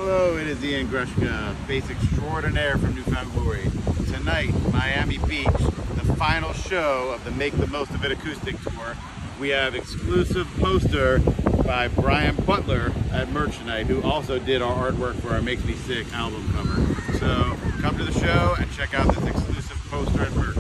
Hello, it is Ian Grushka, bass extraordinaire from Newfound Glory. Tonight, Miami Beach, the final show of the Make the Most of It acoustic tour. We have exclusive poster by Brian Butler at Merch Night, who also did our artwork for our Makes Me Sick album cover. So come to the show and check out this exclusive poster at Merch.